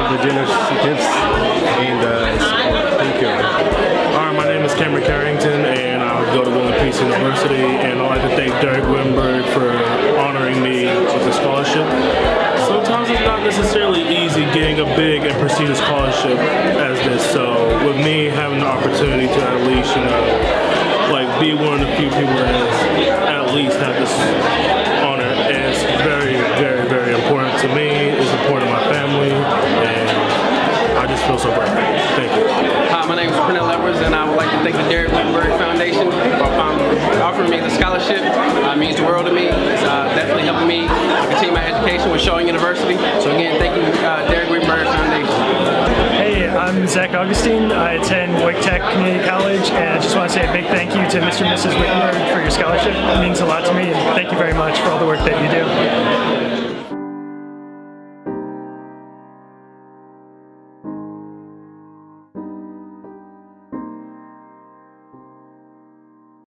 the generous gifts and support. Thank you. Alright, my name is Cameron Carrington, and I go to Will and Peace University, and I'd like to thank Dereck Whittenburg for honoring me with a scholarship. Sometimes it's not necessarily easy getting a big and prestigious scholarship as this, so with me having the opportunity to at least, be one of the few people that has at least had this honor is very, very, very important to me. It's important to my family, and I just feel so great. Thank you. Hi, my name is Pernell Edwards, and I would like to thank the Dereck Whittenburg Foundation for offering me the scholarship. It means the world to me. It's definitely helping me continue my education with Shaw University. So again, thank you, Dereck Whittenburg Foundation. Hey, I'm Zach Augustine. I attend Wake Tech Community College, and I just want to say a big thank you to Mr. and Mrs. Whittenburg for your scholarship. It means a lot to me, and thank you very much for all the work that you do.